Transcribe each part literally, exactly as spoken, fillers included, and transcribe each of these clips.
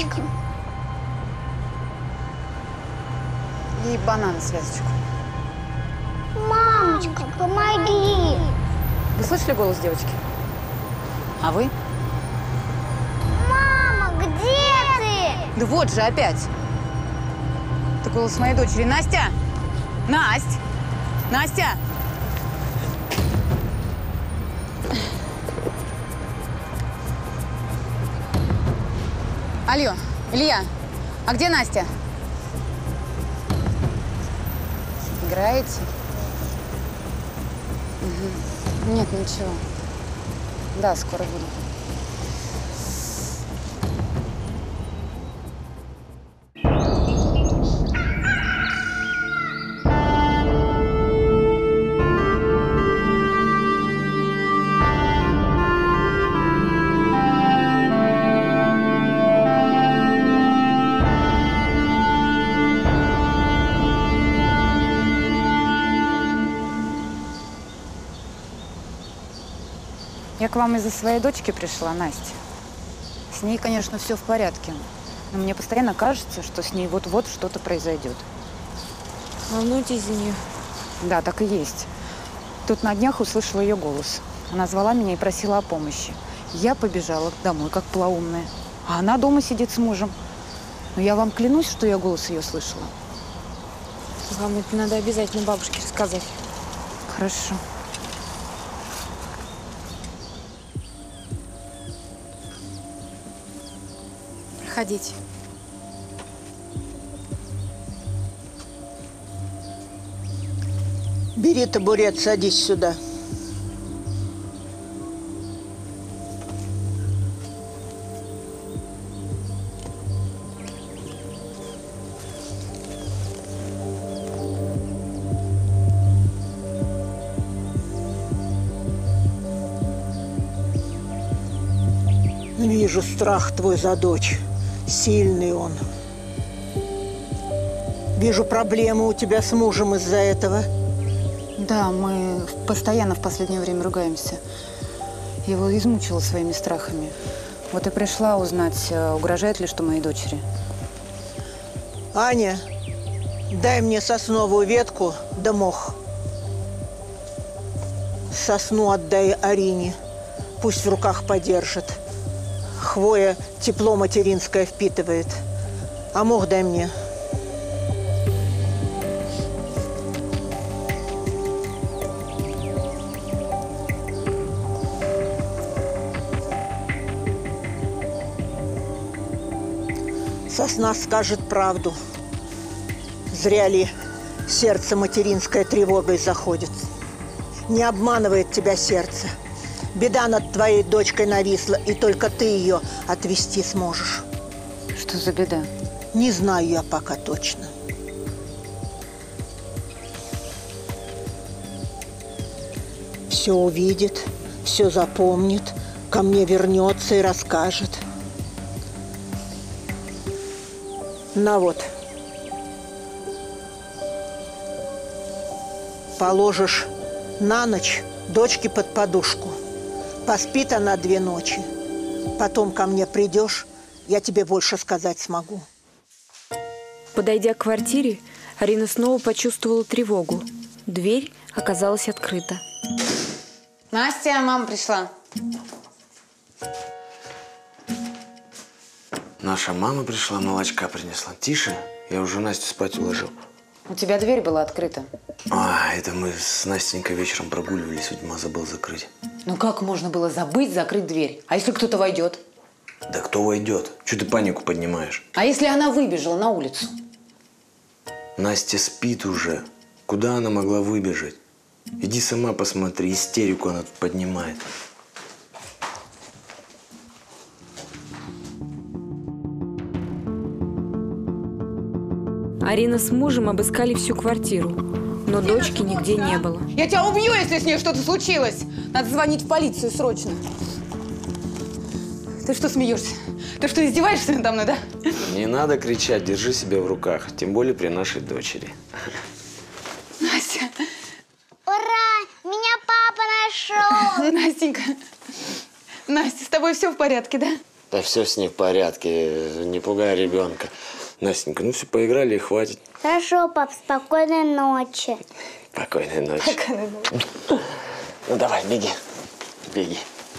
Мамочка. И банан, связочку. Мамочка, помоги. Вы слышали голос девочки? А вы? Мама, где ты? Да вот же опять. Это голос моей дочери. Настя! Насть! Настя! Алло, Илья, а где Настя? Играете? Угу. Нет, ничего. Да, скоро буду. Я к вам из-за своей дочки пришла, Настя. С ней, конечно, все в порядке. Но мне постоянно кажется, что с ней вот-вот что-то произойдет. Волнуйтесь за нее. Да, так и есть. Тут на днях услышала ее голос. Она звала меня и просила о помощи. Я побежала домой, как полоумная. А она дома сидит с мужем. Но я вам клянусь, что я голос ее слышала. Вам это надо обязательно бабушке рассказать. Хорошо. Проходите. Бери табурет, садись сюда. Вижу страх твой за дочь. Сильный он. Вижу проблемы у тебя с мужем из-за этого. Да, мы постоянно в последнее время ругаемся. Его измучила своими страхами. Вот и пришла узнать, угрожает ли что моей дочери. Аня, дай мне сосновую ветку да мох. Сосну отдай Арине. Пусть в руках подержит. Хвоя тепло материнское впитывает. А мох дай мне. Сосна скажет правду. Зря ли сердце материнское тревогой заходит. Не обманывает тебя сердце. Беда над твоей дочкой нависла, и только ты ее отвести сможешь. Что за беда? Не знаю я пока точно. Все увидит, все запомнит, ко мне вернется и расскажет. На вот. Положишь на ночь дочке под подушку. Поспит она две ночи. Потом ко мне придешь, я тебе больше сказать смогу. Подойдя к квартире, Арина снова почувствовала тревогу. Дверь оказалась открыта. Настя, мама пришла. Наша мама пришла, молочка принесла. Тише, я уже Настю спать уложил. У тебя дверь была открыта. А, это мы с Настенькой вечером прогуливались, видимо, забыл закрыть. Ну как можно было забыть закрыть дверь? А если кто-то войдет? Да кто войдет? Чего ты панику поднимаешь? А если она выбежала на улицу? Настя спит уже. Куда она могла выбежать? Иди сама посмотри, истерику она тут поднимает. Арина с мужем обыскали всю квартиру, но дочки нигде не было. Я тебя убью, если с ней что-то случилось. Надо звонить в полицию срочно. Ты что смеешься? Ты что, издеваешься надо мной, да? Не надо кричать, держи себя в руках. Тем более при нашей дочери. Настя. Ура! Меня папа нашел! Настенька. Настя, с тобой все в порядке, да? Да все с ней в порядке, не пугай ребенка. Настенька, ну все, поиграли и хватит. Хорошо, пап, спокойной ночи. Спокойной ночи. Спокойной ночи. Ну давай, беги. Беги.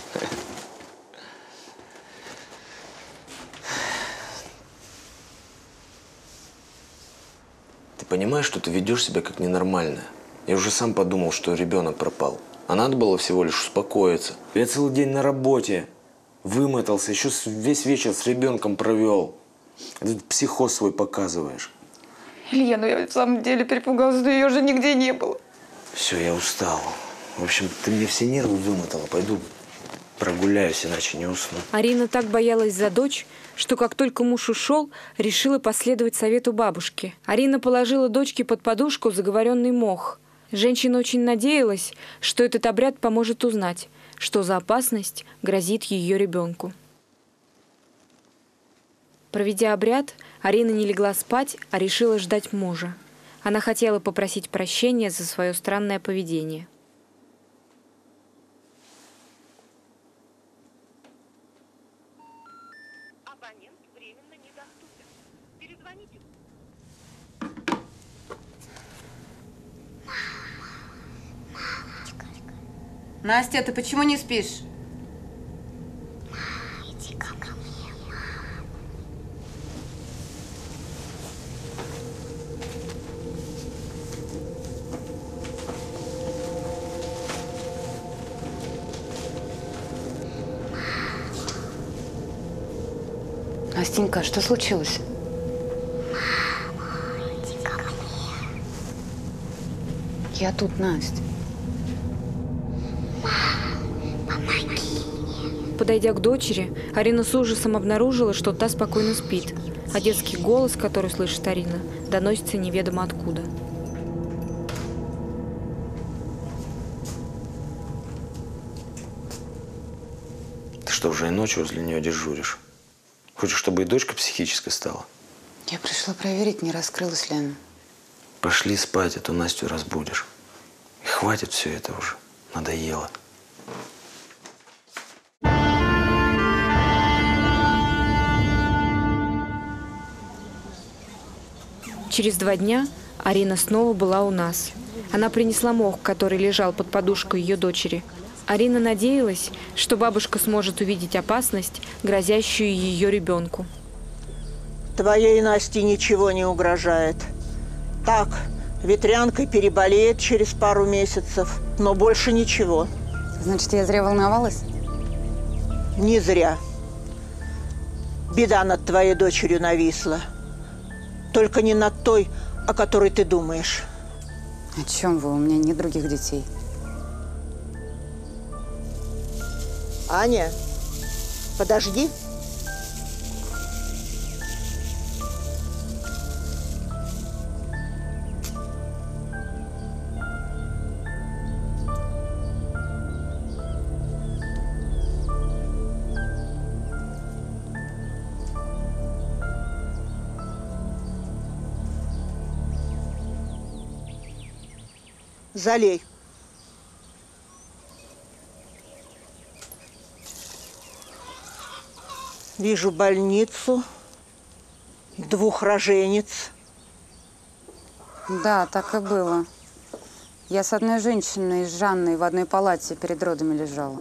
Ты понимаешь, что ты ведешь себя как ненормальная? Я уже сам подумал, что ребенок пропал. А надо было всего лишь успокоиться. Я целый день на работе. Вымотался, еще весь вечер с ребенком провел. Ты психоз свой показываешь. Илья, ну я в самом деле перепугалась, но ее же нигде не было. Все, я устал. В общем, ты мне все нервы вымотала. Пойду прогуляюсь, иначе не усну. Арина так боялась за дочь, что как только муж ушел, решила последовать совету бабушки. Арина положила дочке под подушку заговоренный мох. Женщина очень надеялась, что этот обряд поможет узнать, что за опасность грозит ее ребенку. Проведя обряд, Арина не легла спать, а решила ждать мужа. Она хотела попросить прощения за свое странное поведение. Абонент временно недоступен. Перезвоните. Настя, ты почему не спишь? Иди ко мне, мама. Настенька, что случилось? Иди ко мне. Я тут, Настя. Подойдя к дочери, Арина с ужасом обнаружила, что та спокойно спит, а детский голос, который слышит Арина, доносится неведомо откуда. Ты что, уже и ночью возле нее дежуришь? Хочешь, чтобы и дочка психической стала? Я пришла проверить, не раскрылась ли она. Пошли спать, а то Настю разбудишь. И хватит все это уже. Надоело. Через два дня Арина снова была у нас. Она принесла мох, который лежал под подушкой ее дочери. Арина надеялась, что бабушка сможет увидеть опасность, грозящую ее ребенку. Твоей Насте ничего не угрожает. Так, ветрянкой переболеет через пару месяцев, но больше ничего. Значит, я зря волновалась? Не зря. Беда над твоей дочерью нависла. Только не над той, о которой ты думаешь. О чем вы? У меня нет других детей. Аня, подожди. Залей. Вижу больницу, двух роженец. Да, так и было. Я с одной женщиной, с Жанной, в одной палате перед родами лежала.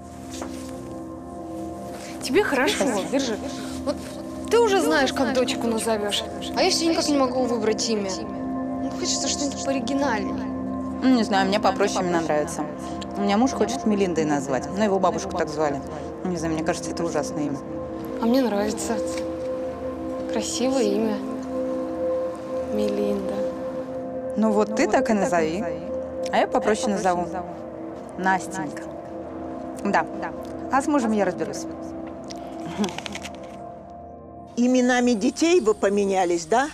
Тебе хорошо. Держи. Вот ты уже знаешь, как дочку назовешь. А я все никак не могу выбрать имя. Ну, хочется что-нибудь пооригинальнее. Ну, не знаю, мне попроще имена нравятся. У меня муж хочет Мелиндой назвать, но его бабушку так звали. Не знаю, мне кажется, это ужасное имя. А мне нравится. Красивое имя. Мелинда. Ну вот ты так и назови. А я попроще назову. Настенька. Да. А с мужем я разберусь. Именами детей вы поменялись, да?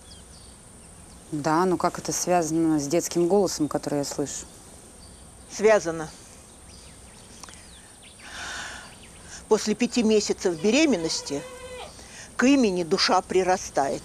Да, ну как это связано с детским голосом, который я слышу? Связано. После пяти месяцев беременности к имени душа прирастает.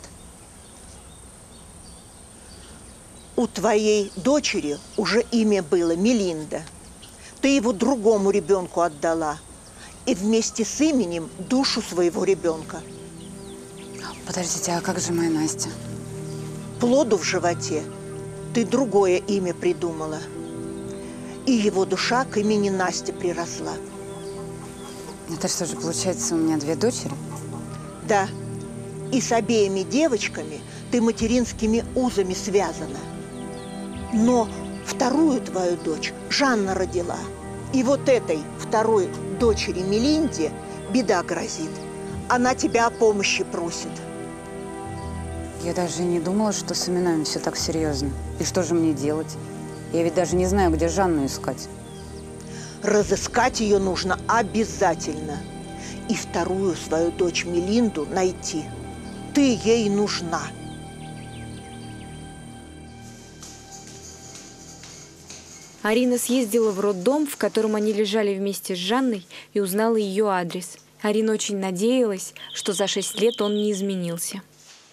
У твоей дочери уже имя было Мелинда. Ты его другому ребенку отдала. и вместе с именем душу своего ребенка. Подождите, а как же моя Настя? Плоду в животе ты другое имя придумала. И его душа к имени Настя приросла. Это что же, получается, у меня две дочери? Да. И с обеими девочками ты материнскими узами связана. Но вторую твою дочь Жанна родила. И вот этой второй дочери Мелинде беда грозит. Она тебя о помощи просит. Я даже не думала, что с именами все так серьезно. И что же мне делать? Я ведь даже не знаю, где Жанну искать. Разыскать ее нужно обязательно. И вторую свою дочь Мелинду найти. Ты ей нужна. Арина съездила в роддом, в котором они лежали вместе с Жанной, и узнала ее адрес. Арина очень надеялась, что за шесть лет он не изменился.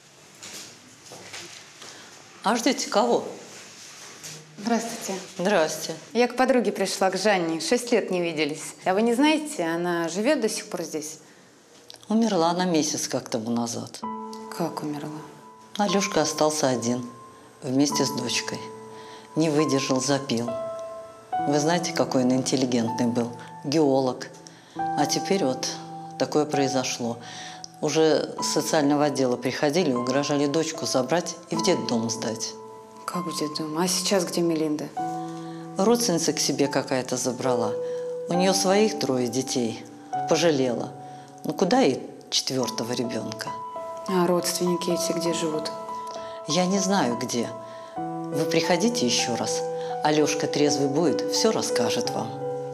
А ждете кого? Здравствуйте. Здрасте. Я к подруге пришла, к Жанне. Шесть лет не виделись. А вы не знаете, она живет до сих пор здесь? Умерла она месяц как тому назад. Как умерла? Алешка остался один, вместе с дочкой. Не выдержал, запил. Вы знаете, какой он интеллигентный был? Геолог. А теперь вот такое произошло. Уже с социального отдела приходили, угрожали дочку забрать и в детдом сдать. Как в детдом? А сейчас где Мелинда? Родственница к себе какая-то забрала. У нее своих трое детей. Пожалела. Ну куда ей четвертого ребенка? А родственники эти где живут? Я не знаю, где. Вы приходите еще раз. Алешка трезвый будет, все расскажет вам.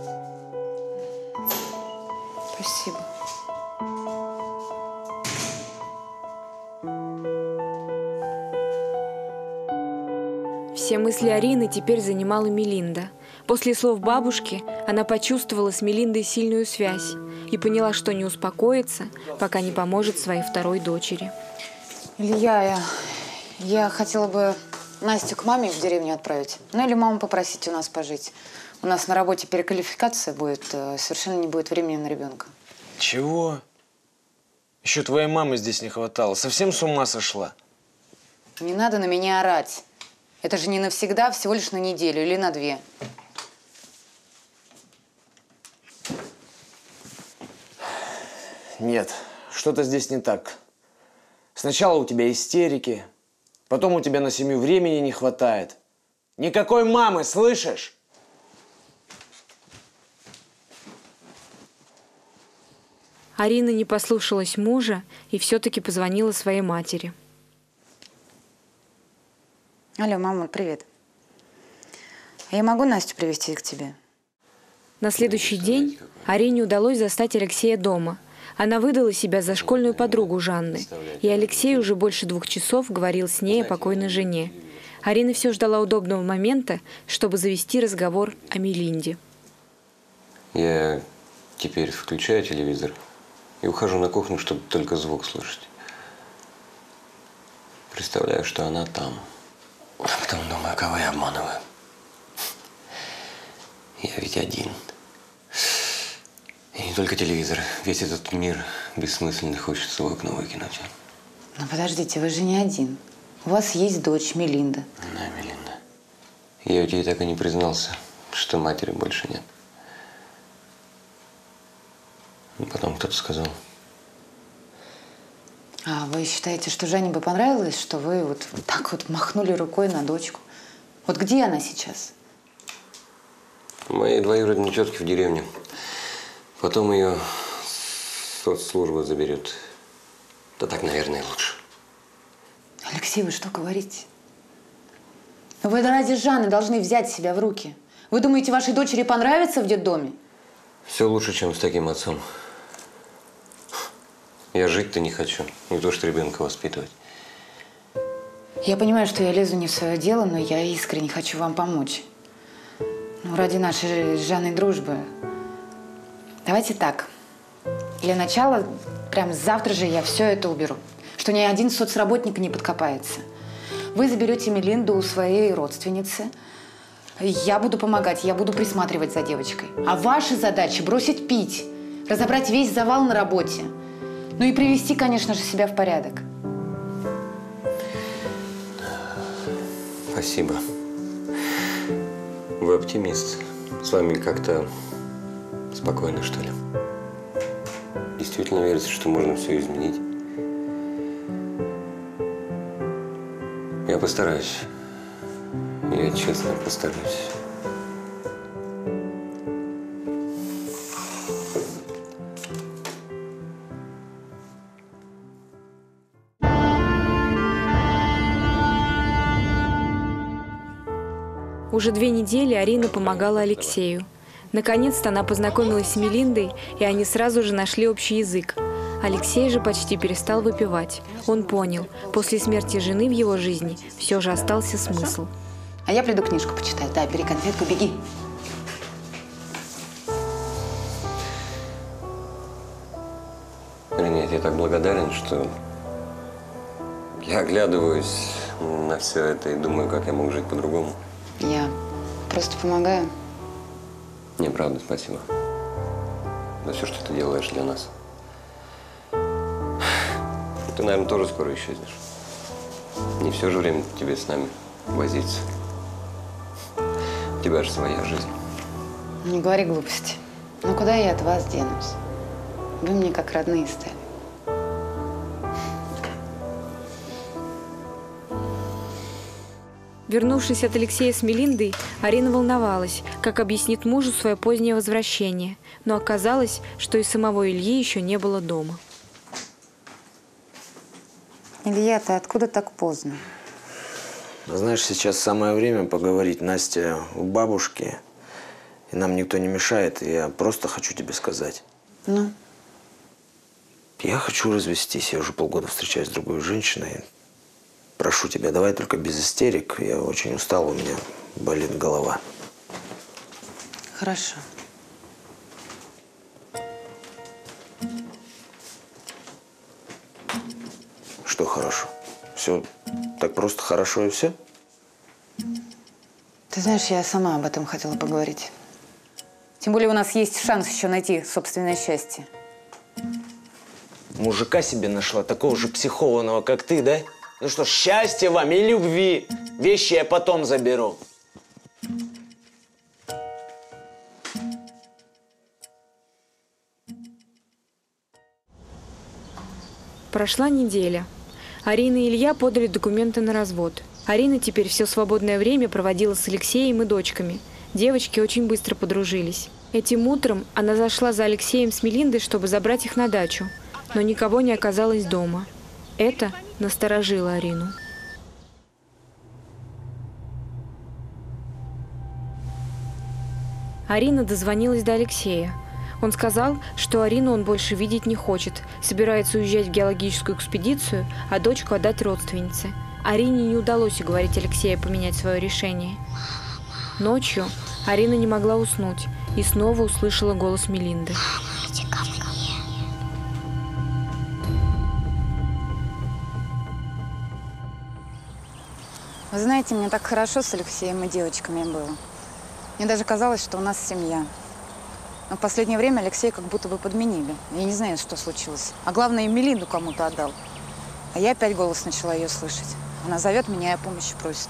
Спасибо. Все мысли Арины теперь занимала Мелинда. После слов бабушки она почувствовала с Мелиндой сильную связь и поняла, что не успокоится, пока не поможет своей второй дочери. Илья, я, я хотела бы Настю к маме в деревню отправить. Ну или маму попросить у нас пожить. У нас на работе переквалификация будет, совершенно не будет времени на ребенка. Чего? Еще твоей мамы здесь не хватало. Совсем с ума сошла? Не надо на меня орать. Это же не навсегда, всего лишь на неделю или на две. Нет, что-то здесь не так. Сначала у тебя истерики, потом у тебя на семью времени не хватает. Никакой мамы, слышишь? Арина не послушалась мужа и все-таки позвонила своей матери. Алло, мама, привет. А я могу Настю привезти к тебе? На следующий день Арине удалось застать Алексея дома. Она выдала себя за школьную подругу Жанны, и Алексей уже больше двух часов говорил с ней о покойной жене. Арина все ждала удобного момента, чтобы завести разговор о Мелинде. Я теперь включаю телевизор и ухожу на кухню, чтобы только звук слышать. Представляю, что она там. А потом думаю, кого я обманываю. Я ведь один. И не только телевизор. Весь этот мир бессмысленный хочется в окно выкинуть. Ну подождите, вы же не один. У вас есть дочь Мелинда. Да, Мелинда. Я ведь ей так и не признался, что матери больше нет. И потом кто-то сказал. А вы считаете, что Жанне бы понравилось, что вы вот, вот так вот махнули рукой на дочку? Вот где она сейчас? Моей двоюродной тетки в деревне. Потом ее соцслужба заберет. Да так, наверное, лучше. Алексей, вы что говорите? Вы ради Жанны должны взять себя в руки. Вы думаете, вашей дочери понравится в детдоме? Все лучше, чем с таким отцом. Я жить-то не хочу. Не то, что ребенка воспитывать. Я понимаю, что я лезу не в свое дело, но я искренне хочу вам помочь. Ну, ради нашей с Жанной дружбы. Давайте так. Для начала, прям завтра же я все это уберу. Что ни один соцработник не подкопается. Вы заберете Мелинду у своей родственницы. Я буду помогать, я буду присматривать за девочкой. А ваша задача – бросить пить. разобрать весь завал на работе. Ну и привести, конечно же, себя в порядок. Спасибо. Вы оптимист. С вами как-то спокойно, что ли? Действительно верите, что можно все изменить? Я постараюсь. Я честно постараюсь. Уже две недели Арина помогала Алексею. Наконец-то она познакомилась с Мелиндой, и они сразу же нашли общий язык. Алексей же почти перестал выпивать. Он понял, после смерти жены в его жизни все же остался смысл. А я приду книжку почитать. Да, бери конфетку, беги. Нет, я так благодарен, что я оглядываюсь на все это и думаю, как я мог жить по-другому. Я просто помогаю. Не, правда, спасибо. За все, что ты делаешь для нас. Ты, наверное, тоже скоро исчезнешь. Не все же время тебе с нами возиться. У тебя же своя жизнь. Не говори глупости. Ну куда я от вас денусь? Вы мне как родные стали. Вернувшись от Алексея с Мелиндой, Арина волновалась, как объяснит мужу свое позднее возвращение. Но оказалось, что и самого Ильи еще не было дома. Илья, ты откуда так поздно? Знаешь, сейчас самое время поговорить. Настя у бабушки, и нам никто не мешает. И я просто хочу тебе сказать. Ну? Я хочу развестись. Я уже полгода встречаюсь с другой женщиной. Прошу тебя, давай только без истерик. Я очень устал, у меня болит голова. Хорошо. Что хорошо? Все так просто хорошо и все? Ты знаешь, я сама об этом хотела поговорить. Тем более у нас есть шанс еще найти собственное счастье. Мужика себе нашла, такого же психованного, как ты, да? Ну что, счастья вам и любви. Вещи я потом заберу. Прошла неделя. Арина и Илья подали документы на развод. Арина теперь все свободное время проводила с Алексеем и дочками. Девочки очень быстро подружились. Этим утром она зашла за Алексеем с Мелиндой, чтобы забрать их на дачу. Но никого не оказалось дома. Это насторожило Арину. Арина дозвонилась до Алексея. Он сказал, что Арину он больше видеть не хочет, собирается уезжать в геологическую экспедицию, а дочку отдать родственнице. Арине не удалось уговорить Алексея поменять свое решение. Ночью Арина не могла уснуть и снова услышала голос Мелинды. Иди ко мне. Вы знаете, мне так хорошо с Алексеем и девочками было. Мне даже казалось, что у нас семья. Но в последнее время Алексея как будто бы подменили. Я не знаю, что случилось. А главное, и Мелинду кому-то отдал. А я опять голос начала ее слышать. Она зовет меня и о помощи просит.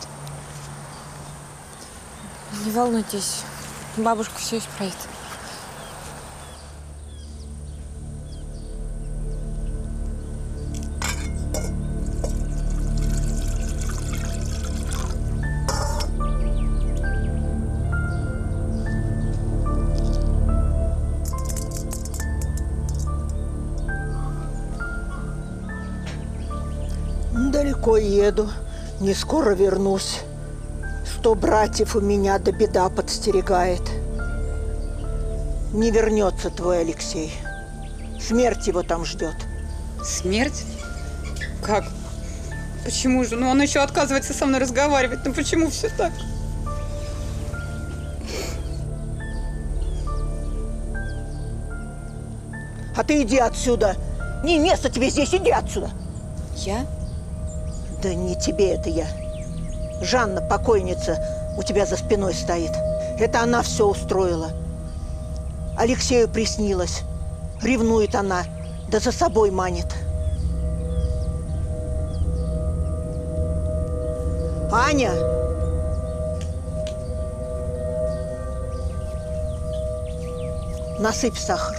Не волнуйтесь, бабушка все исправит. Далеко еду, не скоро вернусь. Сто братьев у меня, да беда подстерегает. Не вернется твой Алексей. Смерть его там ждет. Смерть? Как? Почему же? Ну, он еще отказывается со мной разговаривать. Ну, почему все так? А ты иди отсюда. Не место тебе здесь, иди отсюда. Я? Да не тебе это я. Жанна, покойница, у тебя за спиной стоит. Это она все устроила. Алексею приснилось. Ревнует она, да за собой манит. Аня! Насыпь сахар.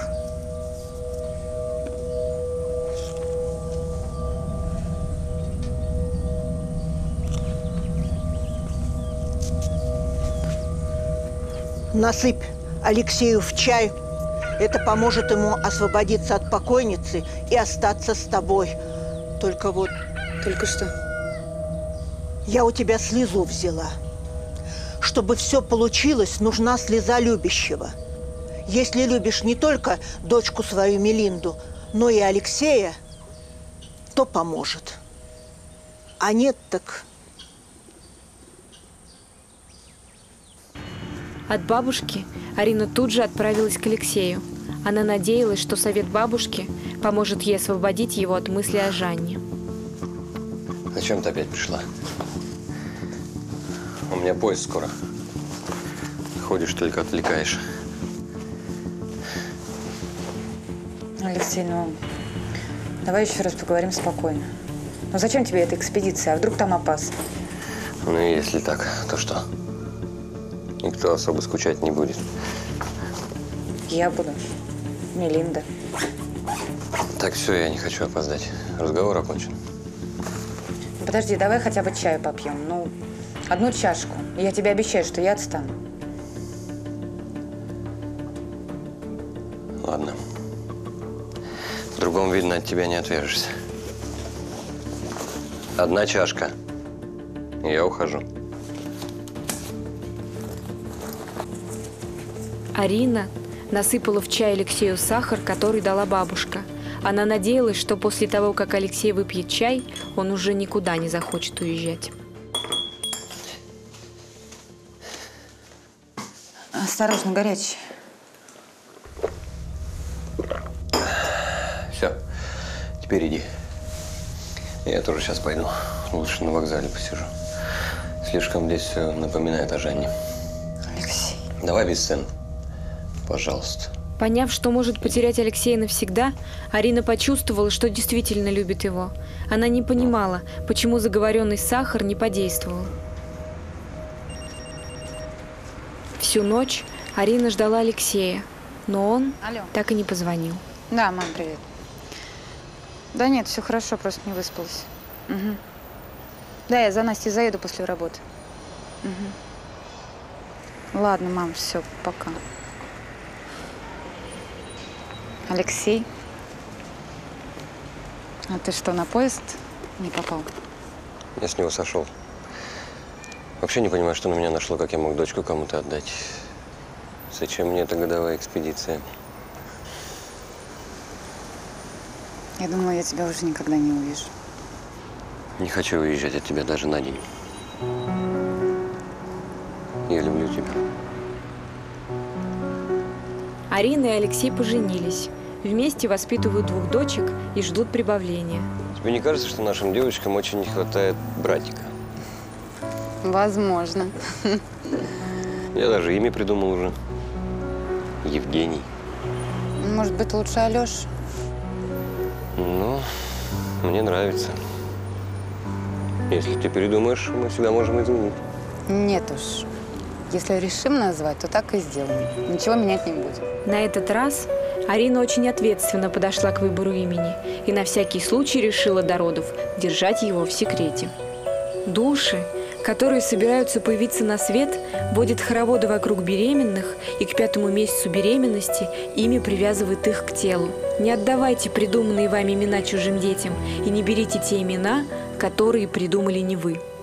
Насыпь Алексею в чай. Это поможет ему освободиться от покойницы и остаться с тобой. Только вот… Только что? Я у тебя слезу взяла. Чтобы все получилось, нужна слеза любящего. Если любишь не только дочку свою Мелинду, но и Алексея, то поможет. А нет, так… От бабушки Арина тут же отправилась к Алексею. Она надеялась, что совет бабушки поможет ей освободить его от мысли о Жанне. Зачем ты опять пришла? У меня поезд скоро. Ходишь, только отвлекаешь. Алексей, ну, давай еще раз поговорим спокойно. Ну зачем тебе эта экспедиция? А вдруг там опасно? Ну и если так, то что? Никто особо скучать не будет. Я буду. Мелинда. Так, все, я не хочу опоздать. Разговор окончен. Подожди, давай хотя бы чаю попьем. Ну, одну чашку. И я тебе обещаю, что я отстану. Ладно. В другом, видно, от тебя не отвяжешься. Одна чашка. И я ухожу. Арина насыпала в чай Алексею сахар, который дала бабушка. Она надеялась, что после того, как Алексей выпьет чай, он уже никуда не захочет уезжать. Осторожно, горячий. Все, теперь иди. Я тоже сейчас пойду. Лучше на вокзале посижу. Слишком здесь все напоминает о Жанне. Алексей. Давай без сцен. Пожалуйста. Поняв, что может потерять Алексея навсегда, Арина почувствовала, что действительно любит его. Она не понимала, почему заговоренный сахар не подействовал. Всю ночь Арина ждала Алексея, но он Алло. так и не позвонил. Да, мам, привет. Да нет, все хорошо, просто не выспалась. Угу. Да, я за Настей заеду после работы. Угу. Ладно, мам, все, пока. Алексей, а ты что, на поезд не попал? Я с него сошел. Вообще не понимаю, что на меня нашло, как я мог дочку кому-то отдать. Зачем мне эта годовая экспедиция? Я думала, я тебя уже никогда не увижу. Не хочу уезжать от тебя даже на день. Я люблю тебя. Арина и Алексей поженились. Вместе воспитывают двух дочек и ждут прибавления. Тебе не кажется, что нашим девочкам очень не хватает братика? Возможно. Я даже имя придумал уже. Евгений. Может быть, лучше Алёша? Ну, мне нравится. Если ты передумаешь, мы всегда можем изменить. Нет уж. Если решим назвать, то так и сделаем. Ничего менять не будем. На этот раз Арина очень ответственно подошла к выбору имени и на всякий случай решила до родов держать его в секрете. Души, которые собираются появиться на свет, водят хороводы вокруг беременных, и к пятому месяцу беременности имя привязывает их к телу. Не отдавайте придуманные вами имена чужим детям и не берите те имена, которые придумали не вы.